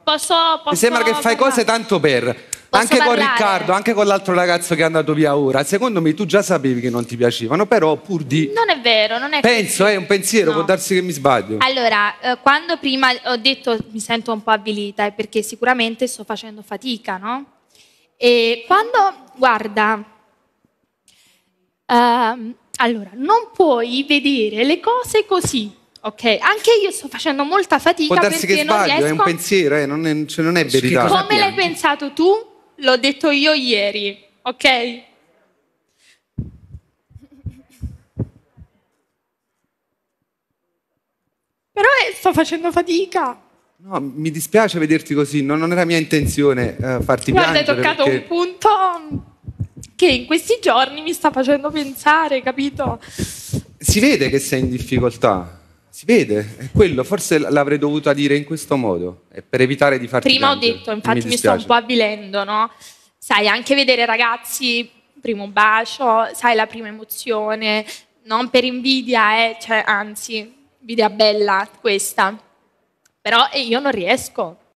Mi sembra che fai cose tanto per... Anche con Riccardo, anche con l'altro ragazzo che è andato via ora, secondo me tu già sapevi che non ti piacevano, però pur di... Non è vero, non è Penso, così. è un pensiero, può darsi che mi sbaglio. Allora, quando prima ho detto mi sento un po' avvilita è perché sicuramente sto facendo fatica, no? E quando, guarda, allora, non puoi vedere le cose così, ok? Anche io sto facendo molta fatica Può darsi perché che sbaglio, non riesco... è un pensiero, non è verità. Come l'hai pensato tu? L'ho detto io ieri, ok? Però sto facendo fatica. No, mi dispiace vederti così, non era mia intenzione farti Guarda, piangere. hai toccato un punto che in questi giorni mi sta facendo pensare, capito? Si vede che sei in difficoltà, si vede, è quello, forse l'avrei dovuta dire in questo modo, per evitare di farti Prima piangere. ho detto, infatti mi sto un po' avvilendo, no? Sai, anche vedere ragazzi, primo bacio, sai, la prima emozione, non per invidia, cioè, anzi, invidia bella questa. Però io non riesco.